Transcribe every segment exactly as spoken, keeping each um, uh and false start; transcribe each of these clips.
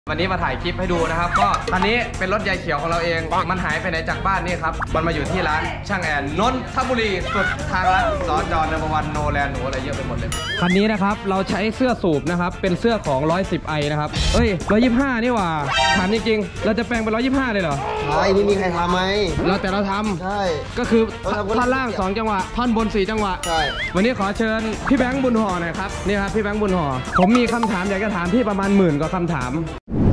วันนี้มาถ่ายคลิปให้ดูนะครับก็อันนี้เป็นรถยายเขียวของเราเองมันหายไปไหนจากบ้านนี่ครับมันมาอยู่ที่ร้านช่างแอนนนทบุรีสุดทางลัดสจเนเบอร์วันโนแลนด์หนูอะไรเยอะไปหมดเลยคันนี้นะครับเราใช้เสื้อสูบนะครับเป็นเสื้อของหนึ่งร้อยสิบไอนะครับเอ้ยหนึ่งร้อยยี่สิบห้านี่หว่าถามจริงๆเราจะแปลงเป็นหนึ่งร้อยยี่สิบห้าเลยเหรอใช่ไม่มีใครทำไหมเราแต่เราทำใช่ก็คือท่อนล่างสองจังหวะท่อนบนสี่จังหวะใช่วันนี้ขอเชิญพี่แบงค์บุญห่อหน่อยครับนี่ครับพี่แบงค์บุญห่อผมมีคำถามอยากจะถามพี่ประมาณหมื่นกว่าคำถาม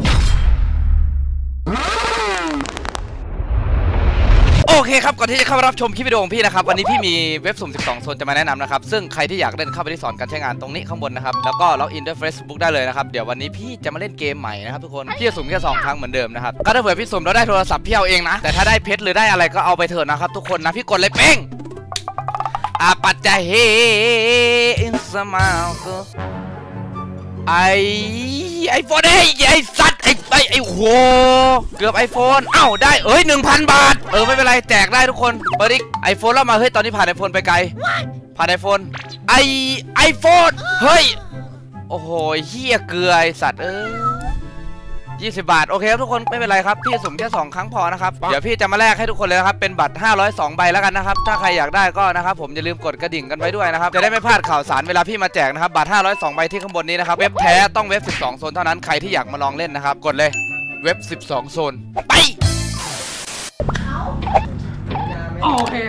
โอเคครับก่อนที่จะเข้ารับชมคลิปวิดีโอของพี่นะครับวันนี้พี่มีเว็บสุ่มสิบสองโซนจะมาแนะนำนะครับซึ่งใครที่อยากเล่นเข้าไปที่สอนการใช้งานตรงนี้ข้างบนนะครับแล้วก็ล็อกอินด้วย Facebook ได้เลยนะครับเดี๋ยววันนี้พี่จะมาเล่นเกมใหม่นะครับทุกคนพี่จะสุ่มแค่สองครั้งเหมือนเดิมนะครับก็ถ้าเผื่อพี่สุ่มแล้วได้โทรศัพท์พี่เอาเองนะแต่ถ้าได้เพชรหรือได้อะไรก็เอาไปเถอะนะครับทุกคนนะพี่กดเลยเป้งอาปัจจัยเฮอินสมาลก็ไอไอโฟนไอ้ไอสัตว์ไอไอไอโหเกือบไอโฟนเอ้าได้เอ้ยหนึ่งพันบาทเออไม่เป็นไรแจกได้ทุกคนเปิดอีกไอโฟนแล้วมาเฮ้ยตอนนี้ผ่านไอโฟนไปไกลผ่านไอโฟนไอไอโฟนเฮ้ยโอ้โหเฮียเกลือไอสัตว์เออยี่สิบบาทโอเคครับทุกคนไม่เป็นไรครับพี่สุ่มแค่สองครั้งพอนะครับเดี๋ยวพี่จะมาแลกให้ทุกคนเลยนะครับเป็นบัตรห้าร้อยสองใบแล้วกันนะครับถ้าใครอยากได้ก็นะครับผมอย่าลืมกดกระดิ่งกันไว้ด้วยนะครับจะได้ไม่พลาดข่าวสารเวลาพี่มาแจกนะครับบัตรห้าร้อยสองใบที่ข้างบนนี้นะครับเว็บแท้ต้องเว็บสิบสองโซนเท่านั้นใครที่อยากมาลองเล่นนะครับกดเลยเว็บสิบสองโซนไปโอเค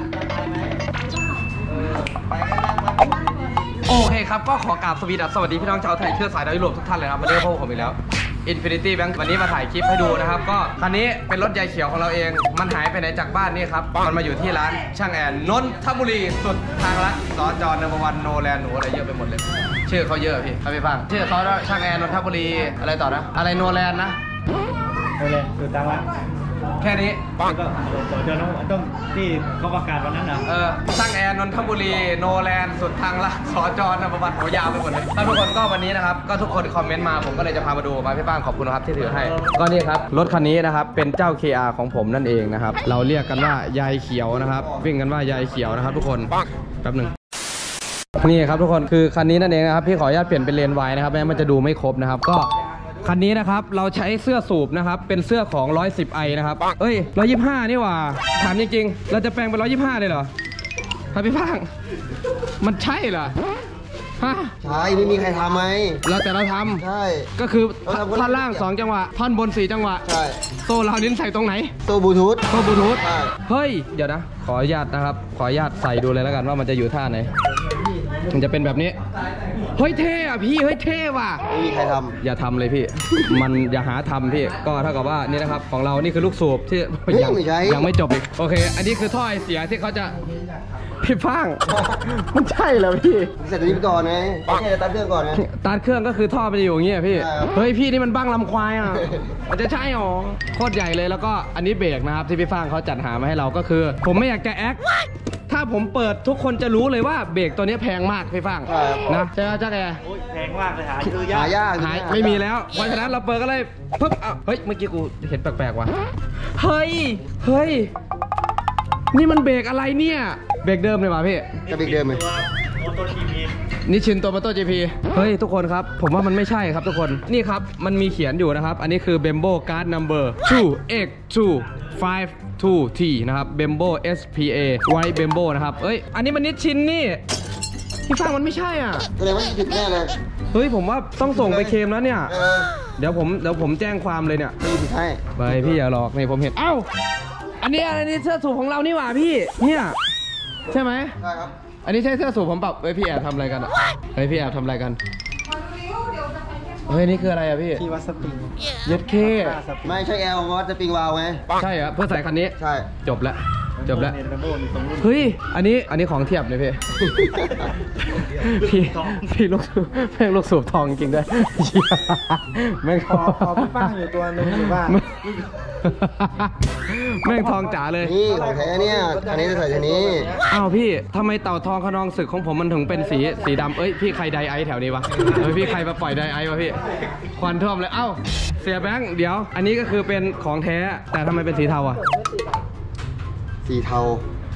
โอเคครับก็ขอกราบสวัสดีพี่น้องชาวไทยเชื้อสายดาวยุโรปทุกท่านเลยครับมาเรียกพวกผมอีกแล้ว Infinity Bank วันนี้มาถ่ายคลิปให้ดูนะครับก็คันนี้เป็นรถยายเขียวของเราเองมันหายไปไหนจากบ้านนี่ครับมันมาอยู่ที่ร้านช่างแอนนนทบุรีสุดทางลัดสจเนเบอร์วันโนแลนด์หนูอะไรเยอะไปหมดเลยชื่อเขาเยอะพี่ครับพี่ฟังชื่อเขาช่างแอนนนทบุรีอะไรต่อนะอะไรโนแลนด์นะโนแลนด์สุดทางลัดแค่นี้ก็ต่อเจอน้องต้องที่เขาประกาศวันนั้นนะเออช่างแอนนนทบุรีโนแลนด์สุดทางลัดสจเนเบอร์วันโหยาวไปหมดเลยถ้าทุกคนก็วันนี้นะครับก็ทุกคนคอมเมนต์มาผมก็เลยจะพามาดูมาพี่ป้างขอบคุณนะครับที่ถือให้ก็นี่ครับรถคันนี้นะครับเป็นเจ้า เค อาร์ ของผมนั่นเองนะครับเราเรียกกันว่ายายเขียวนะครับวิ่งกันว่ายายเขียวนะครับทุกคนแป๊บหนึ่งนี่ครับทุกคนคือคันนี้นั่นเองนะครับพี่ขออนุญาตเปลี่ยนเป็นเลนไวนะครับแม้มันจะดูไม่ครบนะครับก็คันนี้นะครับเราใช้เสื้อสูบนะครับเป็นเสื้อของหนึ่งร้อยสิบไอนะครับเอ้ยหนึ่งร้อยยี่สิบห้านี่หว่าถามจริงๆเราจะแปลงเป็นหนึ่งร้อยยี่สิบห้าเลยเหรอครับพี่ฟังมันใช่เหรอฮะใช่ไม่มีใครทำไหมเราแต่เราทำใช่ก็คือท่อนล่างสองจังหวะท่อนบนสี่จังหวะใช่โซ่เรานิ้นใส่ตรงไหนโซ่บลูทูธโซ่บลูทูธใช่เฮ้ยเดี๋ยวนะขออนุญาตนะครับขออนุญาตใส่ดูเลยแล้วกันว่ามันจะอยู่ท่าไหนมันจะเป็นแบบนี้เฮ้ยเท่อะพี่เฮ้ยเท่ว่ะไม่มีใครทำอย่าทำเลยพี่มันอย่าหาทำพี่ก็เท่ากับว่านี่นะครับของเรานี่คือลูกสูบที่ยังยังไม่จบอีกโอเคอันนี้คือท่อไอเสียที่เขาจะพี่ฟังมันใช่เหรอพี่เสร็จนี้ก่อนไงโอเคตัดเครื่องก่อนนะตัดเครื่องก็คือท่อไปอยู่อย่างเงี้ยพี่เฮ้ยพี่นี่มันบ้างลำควายอ่ะมันจะใช่หรอโคตรใหญ่เลยแล้วก็อันนี้เบรกนะครับที่พี่ฟังเขาจัดหามาให้เราก็คือผมไม่อยากจะแอคถ้าผมเปิดทุกคนจะรู้เลยว่าเบรกตัวนี้แพงมากพี่ฟังนะใช่ไหมจ้าแกแพงมากเลยหาหายากหายไม่มีแล้วเพราะฉะนั้นเราเปิดก็เลยปึ๊บเฮ้ยเมื่อกี้กูเห็นแปลกๆว่ะเฮ้ยเฮ้ยนี่มันเบรกอะไรเนี่ยเบรกเดิมเลยป่ะพี่จะเบรกเดิมไหมนี่ชินโตโมโต จี พี เฮ้ยทุกคนครับผมว่ามันไม่ใช่ครับทุกคนนี่ครับมันมีเขียนอยู่นะครับอันนี้คือ Bembo Card Number ทู เอ็กซ์ ทู ไฟว์ ทู ที นะครับ Bembo เอส พี เอ White Bembo นะครับเอ้ยอันนี้มันนิชชินนี่พี่ฟังมันไม่ใช่อ่ะแสดงว่าผิดแน่เลยเฮ้ยผมว่าต้องส่งไปเคลมแล้วเนี่ยเดี๋ยวผมเดี๋ยวผมแจ้งความเลยเนี่ยไม่ผิดให้ไปพี่อย่าหลอกนี่ผมเห็นเอ้าอันนี้อันนี้เสื้อสูบของเรานี่หว่าพี่เนี่ยใช่ไหมใช่ครับอันนี้ใช่เสื้อสูบผมเปล่าเฮ้ยพี่แอบทำอะไรกันอ่ะเฮ้ยพี่แอบทำอะไรกันเฮ้ยนี่คืออะไรอ่ะพี่ที่วัดสปริงยึดเคไม่ใช่แอลวัดสปริงวาลไงใช่อ่ะเพื่อใส่คันนี้ใช่จบแล้วจบแล้วเฮ้ยอันนี้อันนี้ของเทียบเลยพี่พี่พี่ลูกแม่งลูกสูบทองจริงด้วยแม่งขอขอพี่ป้าอยู่ตัวนึงอยู่บ้านแม่งทองจ๋าเลยนี่ของแท้เนี่ยอันนี้จะใส่ทีนี้อ้าวพี่ทำไมเต่าทองขนองศึกของผมมันถึงเป็นสีสีดำเอ้ยพี่ใครไดไอแถวนี้วะเฮ้ยพี่ใครมาปล่อยไดไอวะพี่ควันท่วมเลยเอ้าเสียแบงค์เดี๋ยวอันนี้ก็คือเป็นของแท้แต่ทำไมเป็นสีเทาอ่ะสีเทา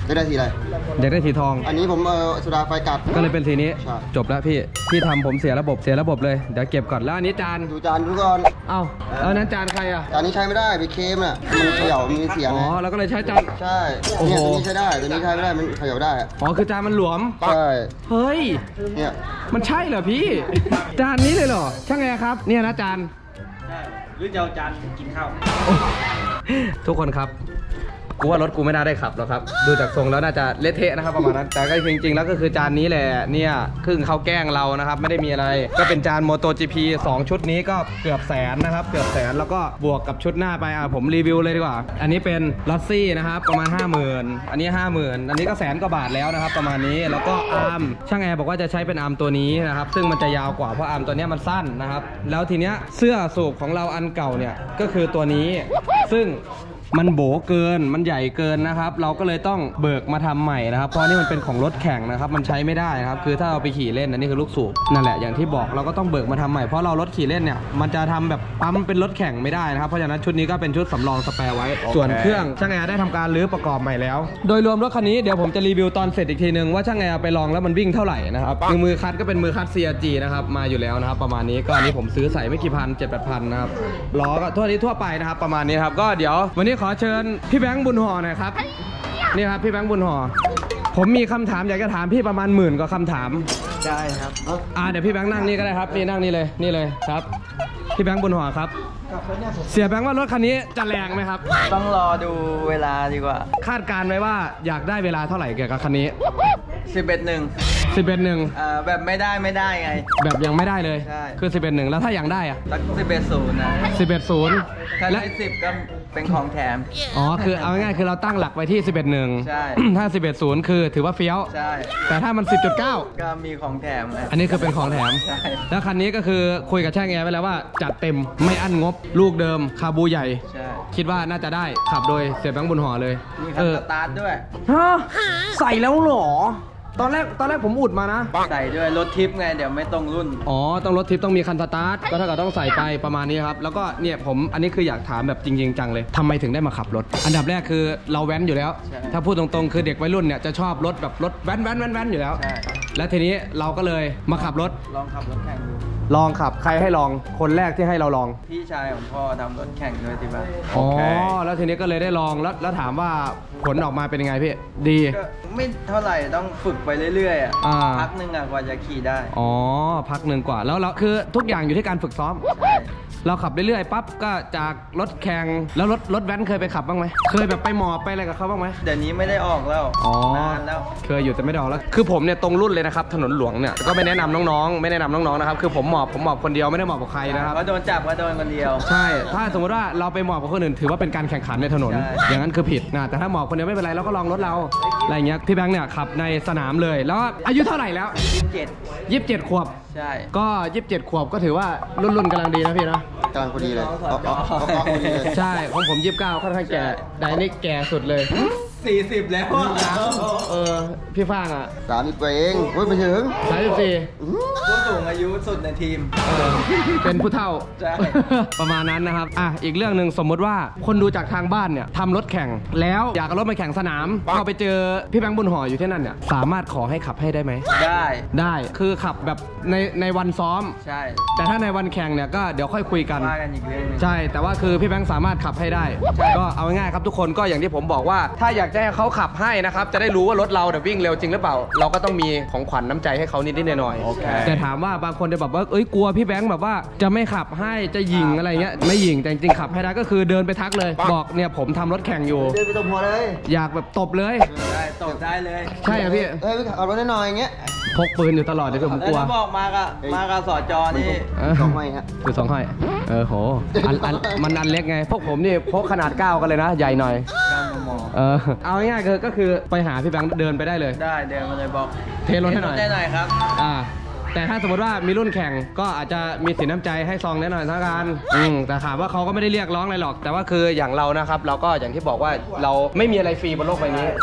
จะได้สีอะไรอยากได้สีทองอันนี้ผมเออสุดาไฟกัดก็เลยเป็นสีนี้ใช่จบแล้วพี่พี่ทำผมเสียระบบเสียระบบเลยเดี๋ยวเก็บก่อนแล้วอันนี้จานดูจานดูก่อนเอ้าแล้วอันนั้นจานใครอ่ะจานนี้ใช้ไม่ได้ไปเค็มอ่ะมันเขย่ามีเสียงอ๋อไงแล้วก็เลยใช้จานใช่โอ้โหเนี่ยตัวนี้ใช้ได้ตัวนี้ใช้ไม่ได้มันเขย่าได้อะอ๋อคือจานมันหลวมใช่เฮ้ยเนี่ยมันใช่เหรอพี่ จานนี้เลยเหรอช่างไงครับเนี่ยนะจานหรือจะเอาจานกินข้าวทุกคนครับกูว่ารถกูไม่น่าได้ขับหรอกครับดูจากทรงแล้วน่าจะเละเทะนะครับประมาณนั้นแต่ก็จริงๆแล้วก็คือจานนี้แหละเนี่ยครึ่งเขาแกล้งเรานะครับไม่ได้มีอะไรก็เป็นจาน MotoGP สองชุดนี้ก็เกือบแสนนะครับเกือบแสนแล้วก็บวกกับชุดหน้าไปอ่ะผมรีวิวเลยดีกว่าอันนี้เป็นลอสซี่นะครับประมาณ ห้าหมื่น อันนี้ ห้าหมื่น อันนี้ก็แสนกว่าบาทแล้วนะครับประมาณนี้แล้วก็อาร์มช่างแอร์บอกว่าจะใช้เป็นอาร์มตัวนี้นะครับซึ่งมันจะยาวกว่าเพราะอาร์มตัวนี้มันสั้นนะครับแล้วทีเนี้ยเสื้อสูบของเราอันเก่าเนี่ยก็คือตัวนี้ซึ่งมันโบเกินมันใหญ่เกินนะครับเราก็เลยต้องเบิกมาทำใหม่นะครับเพราะนี่มันเป็นของรถแข่งนะครับมันใช้ไม่ได้นะครับคือถ้าเราไปขี่เล่นอันนี้คือลูกสูบนั่นแหละอย่างที่บอกเราก็ต้องเบิกมาทำใหม่เพราะเรารถขี่เล่นเนี่ยมันจะทำแบบปั๊มเป็นรถแข่งไม่ได้นะครับเพราะฉะนั้นชุดนี้ก็เป็นชุดสำรองสแปร์ไว้ส่วนเครื่องช่างแอร์ได้ทำการรื้อประกอบใหม่แล้วโดยรวมรถคันนี้เดี๋ยวผมจะรีวิวตอนเสร็จอีกทีนึงว่าช่างแอร์ไปลองแล้วมันวิ่งเท่าไหร่นะครับมือมือคัดก็เป็นมือคัด ซี อาร์ จี นะครับมาอยู่แล้วนะครับประมาณนี้ก็อันนี้ผมซื้อใส่ไม่กี่พันเจ็ดแปดพันนะครับล้อก็ทั่วนี้ทั่วไปนะครับประมาณนี้ครับก็เดี๋ยววันนี้ขอเชิญพี่แบงค์บุญห่อหน่อยครับนี่ครับพี่แบงค์บุญห่อผมมีคำถามอยากจะถามพี่ประมาณหมื่นกว่าคำถามได้ครับอ่าเดี๋ยวพี่แบงค์นั่งนี่ก็ได้ครับนี่นั่งนี่เลยนี่เลยครับพี่แบงค์บุญห่อครับเสียแบงค์ว่ารถคันนี้จะแรงไหมครับต้องรอดูเวลาดีกว่าคาดการณ์ไว้ว่าอยากได้เวลาเท่าไหร่เกี่ยวกับคันนี้สิบเอ็ดหนึ่งสิบเอ็ดหนึ่งอ่าแบบไม่ได้ไม่ได้ไงแบบยังไม่ได้เลยใช่คือสิบเอ็ดหนึ่งแล้วถ้าอยากได้อะสักสิบเอ็ดศูนย์นะสิบเอ็ดศูนย์ถ้าและได้สิบก็เป็นของแถมอ๋อคือเอาง่ายๆคือเราตั้งหลักไว้ที่สิบเอ็ดหนึ่งใช่ถ้าสิบเอ็ดศูนย์คือถือว่าเฟี้ยวใช่แต่ถ้ามันสิบจุดเก้าก็มีของแถมไงอันนี้คือเป็นของแถมใช่แล้วคันนี้ก็คือคุยกับช่างแอร์ไว้แล้วว่าจัดเต็มไม่อั้นงบลูกเดิมคาบูใหญ่ใช่คิดว่าน่าจะได้ขับโดยเสียแบงค์บุญห่อเลยมีคัเอน อสตาร์ทด้วยฮะใส่แล้วเหรอ ตอนแรกตอนแรกผมอุดมานะใส่ด้วยรถทิปไงเดี๋ยวไม่ตรงรุ่นอ๋อต้องรถทิปต้องมีคันสตาร์ทก็เท่ากับต้องใส่ไปประมาณนี้ครับแล้วก็เนี่ยผมอันนี้คืออยากถามแบบจริงๆจังเลยทำไมถึงได้มาขับรถ อันดับแรกคือเราแว้นอยู่แล้วใช่ถ้าพูดตรงๆคือเด็กวัยรุ่นเนี่ยจะชอบรถแบบรถแว้นแว้นแว้นแว้นอยู่แล้วใช่แล้วทีนี้เราก็เลยมาขับรถลองขับรถแข่งดูลองขับใครให้ลองคนแรกที่ให้เราลองพี่ชายของพ่อทำรถแข่งด้วยที่บ้านอ๋อแล้วทีนี้ก็เลยได้ลองแล้วแล้วถามว่าผลออกมาเป็นยังไงพี่ดีก็ไม่เท่าไหร่ต้องฝึกไปเรื่อยๆอ่ะอ่าพักหนึ่งอ่ะกว่าจะขี่ได้อ๋อพักหนึ่งกว่าแล้วเราคือทุกอย่างอยู่ที่การฝึกซ้อมใช่เราขับเรื่อยๆปั๊บก็จากรถแข่งแล้วรถรถแว้นเคยไปขับบ้างไหมเคยแบบไปหมอบไปอะไรกับเขาบ้างไหมเดี๋ยวนี้ไม่ได้ออกแล้วอ๋อนานแล้วเคยอยู่แต่ไม่ได้ออกแล้วคือผมเนี่ยตรงรุ่นเลยนะครับถนนหลวงเนี่ยก็ไม่แนะนำน้องๆ ไม่แนะนำน้องๆนะครับคือผมหมอบผมหมอบคนเดียวไม่ได้หมอบกับใครนะครับก็โดนจับก็โดนคนเดียวใช่ถ้าสมมติว่าเราไปหมอบกับคนอื่นถือว่าเป็นการแข่งขันในถนนใช่อย่างนั้นคือผิดนะแต่ถ้าหมอบคนเดียวไม่เป็นไรเราก็ลองรถเราอะไรอย่างเงี้ยพี่แบงค์เนี่ยขับในสนามเลยแล้วอายุเท่าไหร่แล้วยี่สิบเจ็ดยี่สิบเจ็ดขวบใช่ก็ยี่สิบเจ็ดขวบก็ถือว่ารุ่นๆกำลังดีนะพี่นะกำลังพอดีเลยเอาเอาเอาเอาพอดีเลยใช่ของผมยี่สิบเก้าค่อนข้างแก่แต่อันนี่แก่สุดเลยสี่สิบแล้วเออพี่ฟ้างอ่ะสามสิบกว่าเองโอ้ยไปถึงสามสิบสี่ผู้สูงอายุสุดในทีมเออเป็นผู้เฒ่าใช่ประมาณนั้นนะครับอ่ะอีกเรื่องหนึ่งสมมติว่าคนดูจากทางบ้านเนี่ยทำรถแข่งแล้วอยากเอารถมาแข่งสนามพอไปเจอพี่แบงค์บุญห่ออยู่ที่นั่นเนี่ยสามารถขอให้ขับให้ได้ไหมได้ได้คือขับแบบในในวันซ้อมใช่แต่ถ้าในวันแข่งเนี่ยก็เดี๋ยวค่อยคุยกันว่ากันอีกเรื่องหนึงใช่แต่ว่าคือพี่แบงค์สามารถขับให้ได้ใช่ก็เอาง่ายๆครับทุกคนก็อย่างที่ผมบอกว่า ถ้าอยากจะให้เขาขับให้นะครับจะได้รู้ว่ารถเราเนี่ยวิ่งเร็วจริงหรือเปล่า เราก็ต้องมีของขวัญน้ำใจให้เขานิดๆหน่อยๆแต่ถามว่าบางคนจะแบบว่าเอ้ยกลัวพี่แบงค์แบบว่าจะไม่ขับให้จะยิงอะไรเงี้ยไม่ยิงแต่จริงๆขับให้ได้ก็คือเดินไปทักเลย บอกเนี่ยผมทำรถแข่งอยู่เดินไปตบหัวเลยอยากแบบตบเลยได้ตบได้เลยใช่อะพี่เอ้ยเอารถหน่อยอย่างเงี้ยพกปืนอยู่ตลอดเดี๋ยวผมแล้วกลัวถ้าบอกมากับมากับสอจอนี่เออสองไม้ฮะคือสองห้อยเออโหอันอันมันอันเล็กไง พวกผมนี่พกขนาดเก้ากันเลยนะ ใหญ่หน่อยเก้ามมเออ เอาง่ายๆคือก็คือไปหาพี่แบงค์เดินไปได้เลยได้เดินมาเลยบอกเทรถให้หน่อยได้หน่อยครับอ่า แต่ถ้าสมมติว่ามีรุ่นแข่งก็อาจจะมีสินน้ำใจให้ซองแน่นอนทั้งการอืมแต่ถามว่าเขาก็ไม่ได้เรียกร้องอะไรหรอก แต่ว่าคืออย่างเรานะครับ เราก็อย่างที่บอกว่าเราไม่มีอะไรฟรีบนโลกใบนี้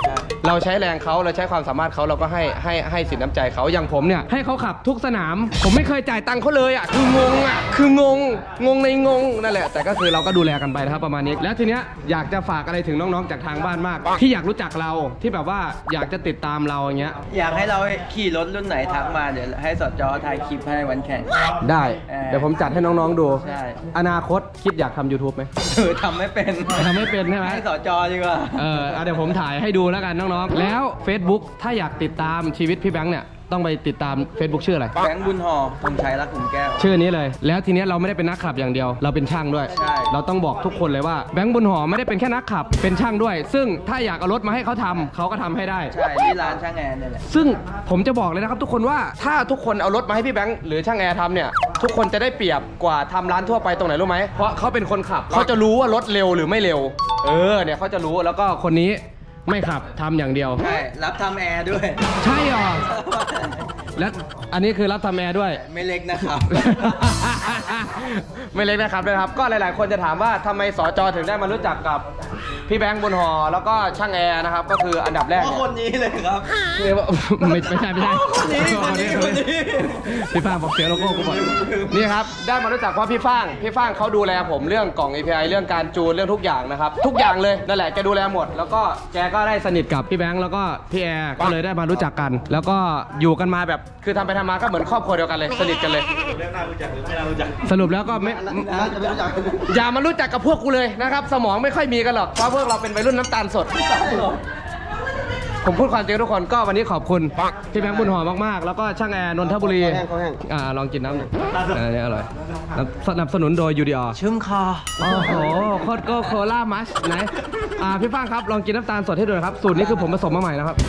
เราใช้แรงเขาเราใช้ความสามารถเขาเราก็ให้ให้ให้สินน้ำใจเขาอย่างผมเนี่ยให้เขาขับทุกสนาม ผมไม่เคยจ่ายตังค์เขาเลยอ่ะคืองงอ่ะคืองงงงในงงนั่นแหละแต่ก็คือเราก็ดูแลกันไปนะครับประมาณนี้แล้วทีเนี้ยอยากจะฝากอะไรถึงน้องๆจากทางบ้านมากที่อยากรู้จักเราที่แบบว่าอยากจะติดตามเราอย่างเงี้ยอยากให้เราขี่รถรุ่นไหนทักมาเดี๋ยวให้สจถ่ายคลิปให้วันแข่งได้เออเดี๋ยวผมจัดให้น้องๆดูใช่อนาคตคิดอยากทำ YouTube ไหมเออทำไม่เป็นทำไม่เป็นใช่ไหมให้สจดีกว่าเออเอาเดี๋ยวผมถ่ายให้ดูแล้วกันน้องๆแล้ว Facebook ถ้าอยากติดตามชีวิตพี่แบงค์เนี่ยต้องไปติดตาม Facebook ชื่ออะไรแบงค์บุญห่อธงชัยรักขุมแก้วชื่อนี้เลยแล้วทีเนี้ยเราไม่ได้เป็นนักขับอย่างเดียว เราเป็นช่างด้วยใช่เราต้องบอกทุกคนเลยว่าแบงค์บุญหอไม่ได้เป็นแค่นักขับเป็นช่างด้วย ซึ่งถ้าอยากเอารถมาให้เขาทำเขาก็ทำให้ได้ใช่ที่ร้านช่างแอร์เนี่ยแหละซึ่งผมจะบอกเลยนะครับทุกคนว่าถ้าทุกคนเอารถมาให้พี่แบงค์หรือช่างแอร์ทำเนี่ยทุกคนจะได้เปรียบกว่าทำร้านทั่วไปตรงไหนรู้ไหมเพราะเขาเป็นคนขับเขาจะรู้ว่ารถเร็วหรือไม่เร็วเออเนี่ยเขาจะรู้แล้วก็คนนี้ไม่ขับทำอย่างเดียวใช่ รับทำแอร์ด้วยใช่หรอและอันนี้คือรับทำแอร์ด้วยไม่เล็กนะครับไม่เล็กนะครับนะครับ ก็หลาย ๆ คนจะถามว่าทำไมสจถึงได้มารู้จักกับพี่แบงค์บนหอแล้วก็ช่างแอร์นะครับก็คืออันดับแรกเพราะคนนี้เลยครับเรียกว่าไม่ไม่ใช่ไม่ใช่คนนี้คนนี้คนนี้พี่ฟางบอกเสียโลโก้กูบอกนี่ครับได้มารู้จักเพราะพี่ฟางพี่ฟางเขาดูแลผมเรื่องกล่อง เอ พี ไอ เรื่องการจูนเรื่องทุกอย่างนะครับทุกอย่างเลยนั่นแหละแกดูแลหมด แล้วก็แกก็ได้สนิทกับพี่แบงค์แล้วก็พี่แอร์ก็เลยได้มารู้จักกัน แล้วก็อยู่กันมาแบบคือทำไปทำมาก็เหมือนครอบครัวเดียวกันเลยสนิทกันเลยเรื่องน่ารู้จักหรือไม่น่ารู้จักสรุปแล้วก็ไม่น่าจะไม่รู้จักอย่ามารู้จักกับพวกกูเลยนะครับสมองไม่ค่อยมีกันหรอกเพราะพวกเราเป็นวัยรุ่นน้ำตาลสด ผมพูดความจริงทุกคนก็วันนี้ขอบคุณพี่แบงค์บุญหอมมากๆแล้วก็ช่างแอร์นนทบุรีเขาแห้งเขาแห้งอ่าลองกินน้ำหน่อยอันนี้อร่อยสนับสนุนโดย ยู ดี อาร์ชุ่มคอโอ้โหโคตรโกโคล่ามัชไหนอ่าพี่ฟ้างครับลองกินน้ำตาลสดให้ดูนะครับสูตรนี้คือผมผสมมาใหม่นะครับ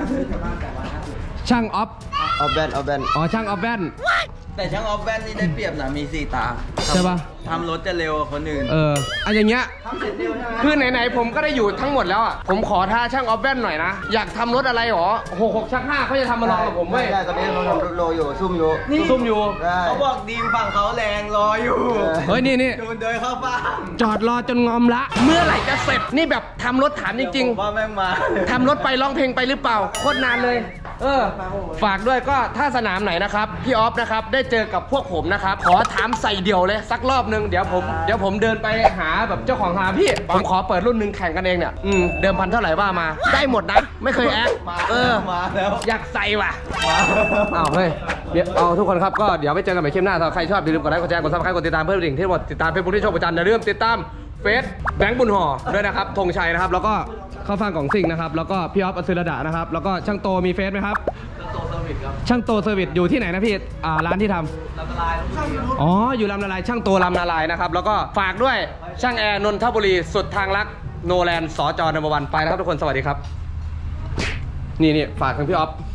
ช่างออฟเอาแบนเอาแบนอ๋อช่างออฟแบนแต่ช่างออฟแบนนี่ได้เปรียบนะมีสี่ตาใช่ปะทำรถจะเร็วกว่าคนอื่นเอออันอย่างเงี้ยคือไหนๆผมก็ได้อยู่ทั้งหมดแล้วอ่ะผมขอท้าช่างออฟแว่นหน่อยนะอยากทำรถอะไรหรอหกหกชักห้าเขาจะทำมาลองกับผมเว้ยได้ตอนนี้เราทำรถโลอยู่ ซุ่มอยู่ซุ่มอยู่ได้เขาบอกดีมฝั่งเขาแรงรออยู่เฮ้ยนี่นี่ดูเดินเข้าบ้านจอดรอจนงอมละ เมื่อไหร่จะเสร็จนี่แบบทำรถถามจริงผมว่าแม่งมาๆทำรถไปร้องเพลงไปหรือเปล่าโคตรนานเลย เออฝากด้วยก็ถ้าสนามไหนนะครับพี่ออฟนะครับได้เจอกับพวกผมนะครับขอถามใส่เดี่ยวเลยสักรอบนึงเดี๋ยวผมเดี๋ยวผมเดินไปหาแบบเจ้าของหาพี่ผมขอเปิดรุ่นหนึ่งแข่งกันเองเนี่ยอืมเดิมพันเท่าไหร่ว่ามาได้หมดนะไม่เคยแอคเออมาแล้วอยากใส่ว่ะมาอ้าวเฮ้ยเดี๋ยวเอาทุกคนครับก็เดี๋ยวไปเจอกันใหม่คลิปหน้าถ้าใครชอบอย่าลืมกดไลค์กดแชร์กดซับสไครต์กดติดตามเพื่อนสิ่งที่หมดติดตามเฟซบุ๊กที่ช่องประจันอย่าลืมติดตามเฟซแบงค์บุญห่อด้วยนะครับธงชัยนะครับแล้วก็เข้าฟังของซิงนะครับแล้วก็พี่ออฟอสุรดานะครับแล้วก็ช่างโตมีเฟซไหมครับช่างโตเซอร์วิสอยู่ที่ไหนนะพี่อ่าร้านที่ทำลำนาลายอ๋ออยู่ลำนาลายช่างโตลำนาลายนะครับแล้วก็ฝากด้วยช่างแอร์นนทบุรีสุดทางรักโนแลนด์สจนัมเบอร์วันไปแล้วครับทุกคนสวัสดีครับนี่นี่ฝากถึงพี่ออฟ